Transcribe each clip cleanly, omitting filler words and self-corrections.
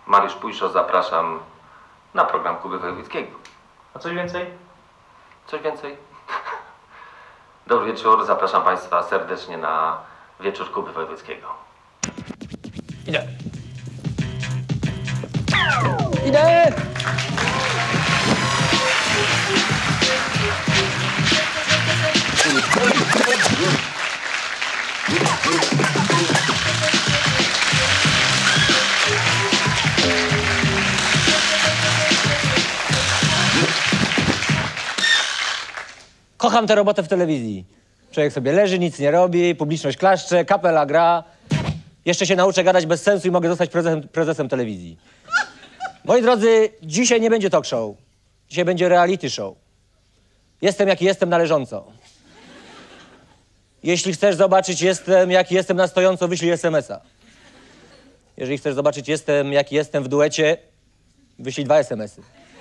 Mariusz Pujszo, zapraszam na program Kuby Wojewódzkiego. A coś więcej? Coś więcej? Dobry wieczór, zapraszam Państwa serdecznie na wieczór Kuby Wojewódzkiego. Idę! Idę! Kocham tę robotę w telewizji. Człowiek sobie leży, nic nie robi, publiczność klaszcze, kapela gra. Jeszcze się nauczę gadać bez sensu i mogę zostać prezesem telewizji. Moi drodzy, dzisiaj nie będzie talk show. Dzisiaj będzie reality show. Jestem jaki jestem należąco. Jeśli chcesz zobaczyć jestem jaki jestem na stojąco, wyślij SMS-a. Jeżeli chcesz zobaczyć jestem jaki jestem w duecie, wyślij 2 SMS-y.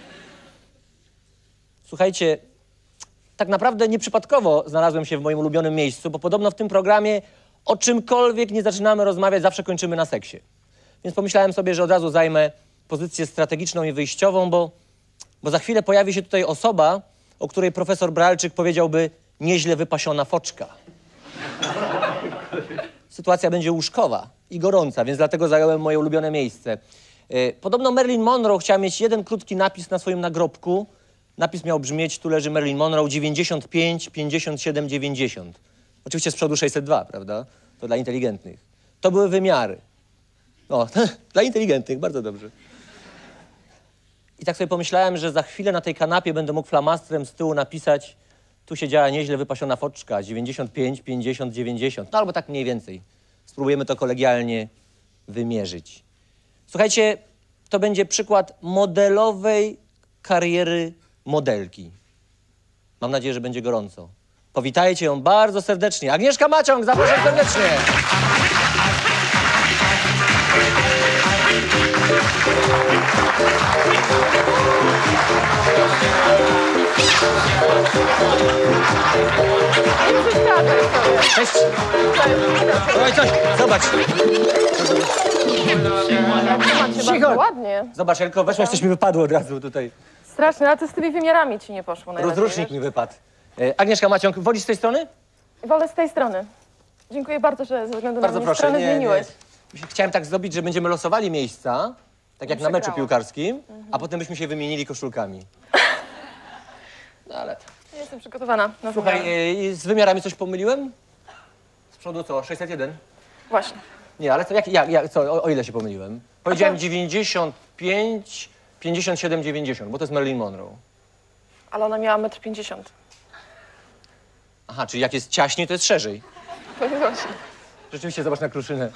Słuchajcie, tak naprawdę nieprzypadkowo znalazłem się w moim ulubionym miejscu, bo podobno w tym programie o czymkolwiek nie zaczynamy rozmawiać, zawsze kończymy na seksie. Więc pomyślałem sobie, że od razu zajmę pozycję strategiczną i wyjściową, bo za chwilę pojawi się tutaj osoba, o której profesor Bralczyk powiedziałby nieźle wypasiona foczka. Sytuacja będzie łóżkowa i gorąca, więc dlatego zająłem moje ulubione miejsce. Podobno Marilyn Monroe chciała mieć jeden krótki napis na swoim nagrobku. Napis miał brzmieć, tu leży Marilyn Monroe, 95, 57, 90. Oczywiście z przodu 602, prawda? To dla inteligentnych. To były wymiary. O, dla inteligentnych, bardzo dobrze. I tak sobie pomyślałem, że za chwilę na tej kanapie będę mógł flamastrem z tyłu napisać, tu siedziała nieźle wypasiona foczka, 95, 50, 90. No albo tak mniej więcej. Spróbujemy to kolegialnie wymierzyć. Słuchajcie, to będzie przykład modelowej kariery modelki. Mam nadzieję, że będzie gorąco. Powitajcie ją bardzo serdecznie. Agnieszka Maciąg, zapraszam serdecznie. Cześć. Oj, coś, zobacz. Cicho. Ładnie. Zobacz, Elko, weszłaś, coś mi wypadło od razu tutaj. Strasznie, ale to z tymi wymiarami ci nie poszło najlepiej. Rozrusznik mi wypadł. Agnieszka Maciąg, wolisz z tej strony? Wolę z tej strony. Dziękuję bardzo, że ze względu Bardzo na mnie proszę. stronę zmieniłeś. Chciałem tak zrobić, że będziemy losowali miejsca, tak jak na meczu przegrała. piłkarskim, a potem byśmy się wymienili koszulkami. No ale... Ja jestem przygotowana na Słuchaj, wymiary. z wymiarami coś pomyliłem? Z przodu co? 601? Właśnie. Nie, ale co, co, o ile się pomyliłem? Powiedziałem 95, 57, 90, bo to jest Marilyn Monroe. Ale ona miała 1,50 m. Aha, czyli jak jest ciaśniej, to jest szerzej. Właśnie. Rzeczywiście, zobacz na kruszynę.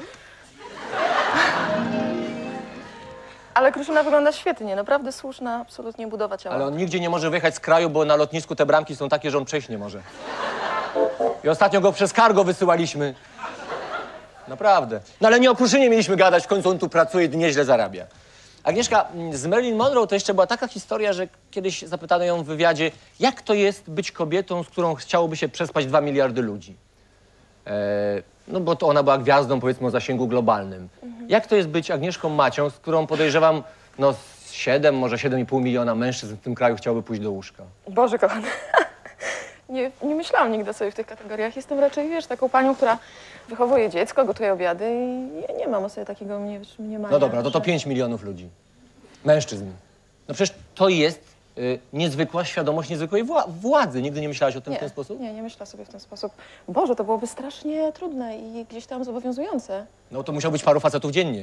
Ale Kruszyna wygląda świetnie, naprawdę słuszna, absolutnie budowa ciała. Ale on nigdzie nie może wyjechać z kraju, bo na lotnisku te bramki są takie, że on przejść nie może. I ostatnio go przez cargo wysyłaliśmy. Naprawdę. No ale nie o Kruszynie mieliśmy gadać, w końcu on tu pracuje i nieźle zarabia. Agnieszka, z Marilyn Monroe to jeszcze była taka historia, że kiedyś zapytano ją w wywiadzie, jak to jest być kobietą, z którą chciałoby się przespać 2 miliardy ludzi. No bo to ona była gwiazdą, powiedzmy, o zasięgu globalnym. Jak to jest być Agnieszką Macią, z którą podejrzewam, no 7, może 7,5 miliona mężczyzn w tym kraju chciałoby pójść do łóżka? Boże kochany. Nie myślałam nigdy sobie w tych kategoriach. Jestem raczej, wiesz, taką panią, która wychowuje dziecko, gotuje obiady i ja nie mam o sobie takiego mniemania. No dobra, to 5 milionów ludzi. Mężczyzn. No przecież to jest niezwykła świadomość niezwykłej władzy. Nigdy nie myślałaś o tym w ten sposób? Nie myślę sobie w ten sposób. Boże, to byłoby strasznie trudne i gdzieś tam zobowiązujące. No to musiał być paru facetów dziennie.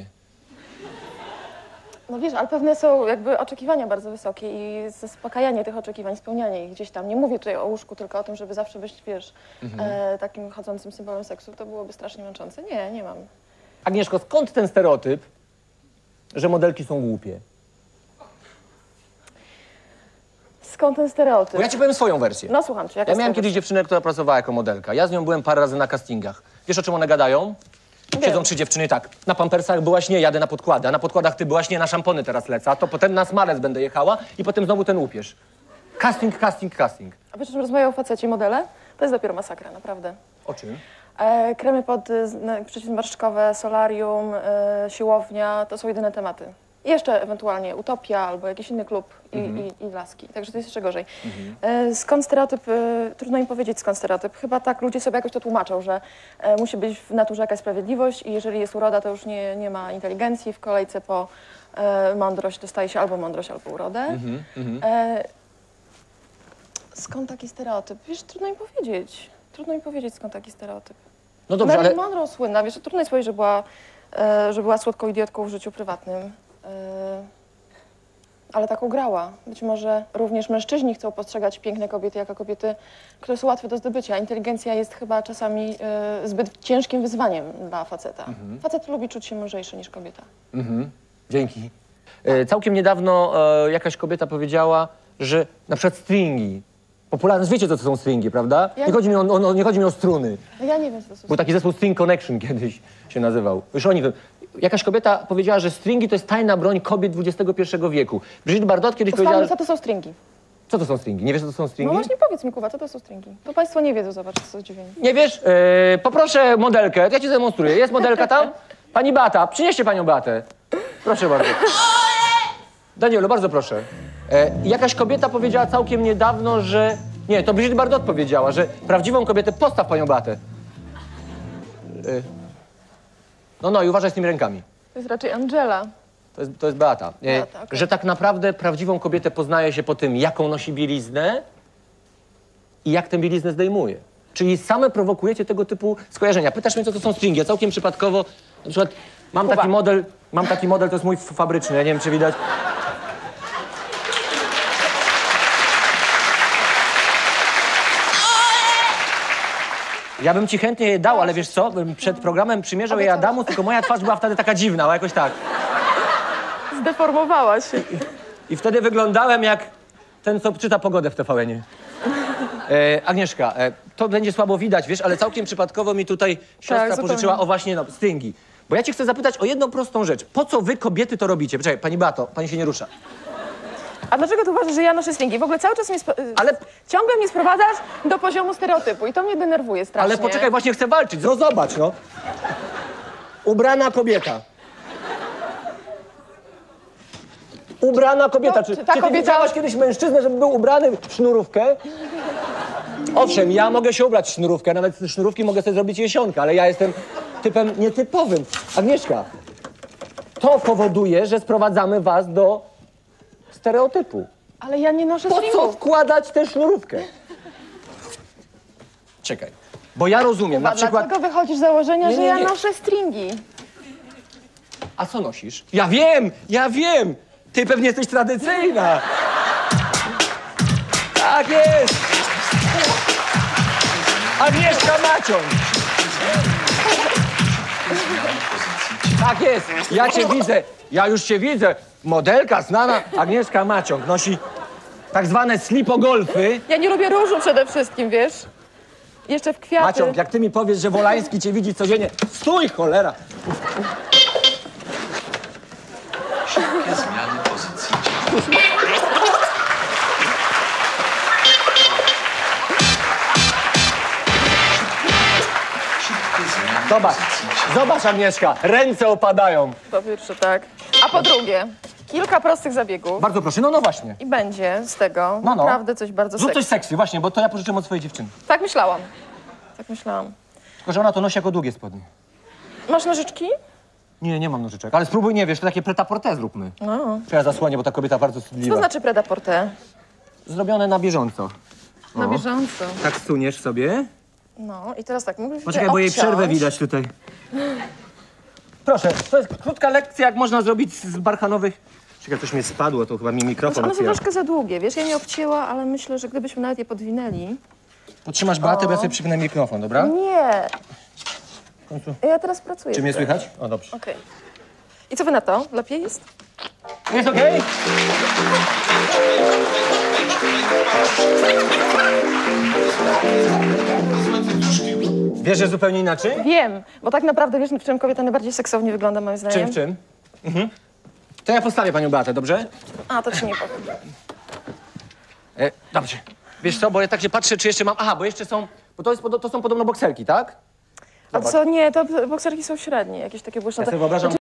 No wiesz, ale pewne są jakby oczekiwania bardzo wysokie i zaspokajanie tych oczekiwań, spełnianie ich gdzieś tam. Nie mówię tutaj o łóżku, tylko o tym, żeby zawsze być, wiesz, takim chodzącym symbolem seksu. To byłoby strasznie męczące. Nie mam. Agnieszko, skąd ten stereotyp, że modelki są głupie? Skąd ten stereotyp? Bo ja ci powiem swoją wersję. No słucham cię, jaka Ja miałem jest kiedyś dziewczynę, która pracowała jako modelka. Ja z nią byłem parę razy na castingach. Wiesz, o czym one gadają? Siedzą 3 dziewczyny tak. Na pampersach byłaś nie, jadę na podkłady. A na podkładach ty byłaś nie, na szampony teraz lecę. A to potem na smalec będę jechała i potem znowu ten łupież. Casting, casting, casting. A wiesz, że rozmawiają o facecie modele? To jest dopiero masakra, naprawdę. O czym? Kremy przeciwzmarszczkowe, solarium, siłownia, to są jedyne tematy. I jeszcze ewentualnie Utopia albo jakiś inny klub i laski. Także to jest jeszcze gorzej. Skąd stereotyp? Trudno im powiedzieć, skąd stereotyp. Chyba tak ludzie sobie jakoś to tłumaczą, że musi być w naturze jakaś sprawiedliwość i jeżeli jest uroda, to już nie ma inteligencji. W kolejce po mądrość dostaje się albo mądrość, albo urodę. Skąd taki stereotyp? Wiesz, trudno im powiedzieć. Trudno im powiedzieć, skąd taki stereotyp. No dobrze, ale... Marilyn Monroe słynna, wiesz, trudno jest powiedzieć, że była słodką idiotką w życiu prywatnym. Ale taką grała. Być może również mężczyźni chcą postrzegać piękne kobiety jako kobiety, które są łatwe do zdobycia. Inteligencja jest chyba czasami zbyt ciężkim wyzwaniem dla faceta. Facet lubi czuć się mądrzejszy niż kobieta. Dzięki. Całkiem niedawno jakaś kobieta powiedziała, że na przykład stringi, popularne, wiecie co to są stringi, prawda? Ja- Nie chodzi mi o struny. No ja nie wiem, co to są. Był taki zespół String Connection kiedyś się nazywał. Już oni wiem. Jakaś kobieta powiedziała, że stringi to jest tajna broń kobiet XXI wieku. Brigitte Bardot kiedyś powiedziała... Ustalmy, co to są stringi. Co to są stringi? Nie wiesz, co to są No stringi? właśnie powiedz mi, Kuba, co to są stringi? To państwo nie wiedzą, zobacz, co zdziwieni. Nie wiesz? Poproszę modelkę, ja ci zademonstruję. Jest modelka tam? Pani Beata, przynieście panią Beatę. Proszę bardzo. Danielu, bardzo proszę. Jakaś kobieta powiedziała całkiem niedawno, że... Nie, to Brigitte Bardot powiedziała, że prawdziwą kobietę postaw panią Beatę. No i uważaj z tymi rękami. To jest raczej Angela. To jest Beata. Beata, okej. Że tak naprawdę prawdziwą kobietę poznaje się po tym, jaką nosi bieliznę i jak tę bieliznę zdejmuje. Czyli same prowokujecie tego typu skojarzenia. Pytasz mnie, co to są stringi. Ja całkiem przypadkowo, na przykład, mam taki model, to jest mój fabryczny, ja nie wiem, czy widać. Ja bym ci chętnie je dał, ale wiesz co? Bym przed programem przymierzał je Adamu, tylko moja twarz była wtedy taka dziwna, ale jakoś tak. Zdeformowała się. I wtedy wyglądałem jak ten, co czyta pogodę w TVN-ie. Agnieszka, to będzie słabo widać, wiesz, ale całkiem przypadkowo mi tutaj siostra zupełnie. pożyczyła, stringi. Bo ja cię chcę zapytać o jedną prostą rzecz. Po co wy, kobiety, to robicie? Poczekaj, pani Beato, pani się nie rusza. A dlaczego ty uważasz, że ja noszę stringi? W ogóle cały czas Ale- ciągle mnie sprowadzasz do poziomu stereotypu i to mnie denerwuje strasznie. Ale poczekaj, właśnie chcę walczyć. No zobacz, no. Ubrana kobieta. Ubrana kobieta. No, Czy czy ta ty kobieta- widziałaś kiedyś mężczyznę, żeby był ubrany w sznurówkę? Owszem, ja mogę się ubrać w sznurówkę, nawet z sznurówki mogę sobie zrobić jesionkę, ale ja jestem typem nietypowym. Agnieszka, to powoduje, że sprowadzamy was do stereotypu. Ale ja nie noszę Po co stringów. wkładać tę sznurówkę? Czekaj, bo ja rozumiem, na A przykład... dlaczego wychodzisz z założenia, Nie, że nie, ja nie. noszę stringi? A co nosisz? Ja wiem! Ty pewnie jesteś tradycyjna! Tak jest! Agnieszka Maciąg! Tak jest! Ja cię widzę! Ja już cię widzę! Modelka znana Agnieszka Maciąg nosi tak zwane slipogolfy. Ja nie lubię różu przede wszystkim, wiesz? Jeszcze w kwiaty. Maciąg, jak ty mi powiesz, że Wolański cię widzi codziennie... Stój, cholera! Szybkie zmiany pozycji ciała. Szybkie zmiany Zobacz, pozycji ciała. zobacz Agnieszka, ręce opadają. Po pierwsze, tak. A po drugie, kilka prostych zabiegów Bardzo proszę, no właśnie. i będzie z tego No. naprawdę coś bardzo Zrób sexy. coś seksy, właśnie, bo to ja pożyczyłem od swojej dziewczyny. Tak myślałam. Tak myślałam. Tylko, że ona to nosi jako długie spodnie. Masz nożyczki? Nie mam nożyczek, ale spróbuj, nie wiesz, to takie prêt-à-porter zróbmy. No. Czy ja zasłonię, bo ta kobieta bardzo Co to wstydliwa. znaczy prêt-à-porter? Zrobione na bieżąco. Na bieżąco. Tak stuniesz sobie. No i teraz tak, mógłbyś Poczekaj, bo jej obciąć. przerwę widać tutaj. Proszę, to jest krótka lekcja, jak można zrobić z barchanowych... Czekaj, coś mi spadło, to chyba mi mikrofon One są otwiera. troszkę za długie, wiesz, ja nie obcięła, ale myślę, że gdybyśmy nawet je podwinęli... Potrzymasz Beatę, bo ja sobie przyknę mikrofon, dobra? Nie! W końcu. Ja teraz pracuję. Czy mnie słychać? O, dobrze. Okej. I co wy na to? Lepiej jest? Jest okej? Wiesz, że zupełnie inaczej? Wiem, bo tak naprawdę wiesz, w czym kobieta najbardziej seksownie wygląda, moim zdaniem? Czym? To ja postawię panią Beatę, dobrze? A, to ci nie powiem. Dobrze. Wiesz co, bo ja tak się patrzę, czy jeszcze mam... Aha, bo jeszcze są... Bo to są podobno bokserki, tak? A co, nie, to bokserki są średnie, jakieś takie błyszczące. Ja sobie wyobrażam,